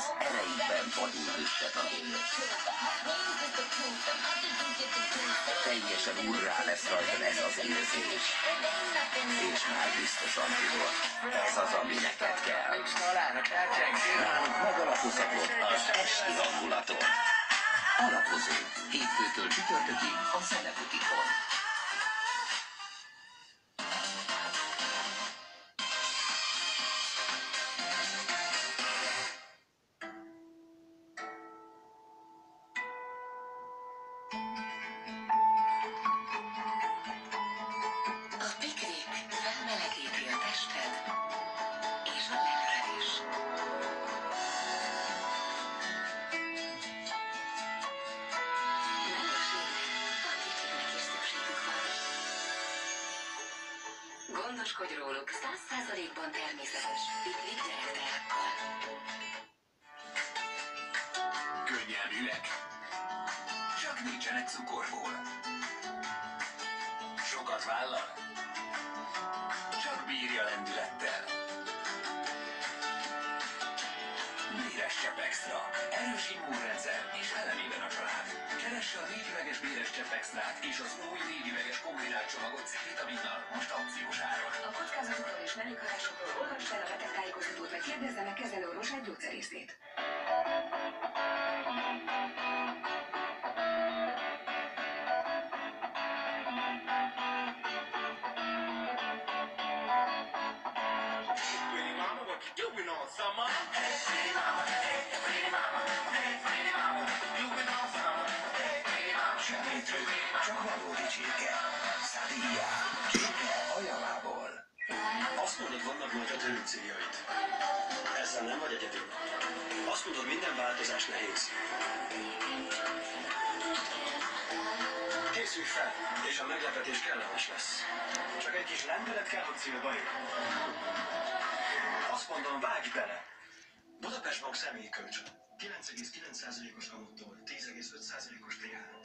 erejükben vadulhősek a vér. Teljesen urrá lesz rajtad ez az érzés. És már biztosan tudod, ez az, ami neked kell. Nálunk megalapozhatod az esti hangulaton. Alapozó. Hétfőtől csütörtökig a Zenebutikon. A piknik felmelegíti a tested és a lelked is. Mellékségre a kicsiknek is szükségük van. Gondoskodj róluk 100%-ban természetes piknik gyerekteákkal. Könnyelműek. Csak nincsenek cukorból. Sokat vállal. Csak bírja lendülettel. Béres Csepp Extra. Erős immunrendszer és ellenében a család. Keresse a 4 üveges Béres Csepp Extrát és az új 4 üveges kombinált csomagot C-vitaminnal most aukciós áron. A kockázatokról és mellékhatásokról olvasd fel a betegtájékoztatót, vagy kérdezze meg kezelőorvosát gyógyszerészét. Semmitről, csak valódi csirke. Szadíja. Csirke a javából. Azt mondod, vannak majd a törő céljaid. Ezzel nem vagy egyedül. Azt mondod, minden változás nehéz. Készülj fel, és a meglepetés kellemes lesz. Csak egy kis lendület kell, hogy célba ér. Azt mondom, vágj bele! Budapest Bank személyi kölcsön. 9,9%-os kamuttól 10,5%-os TH.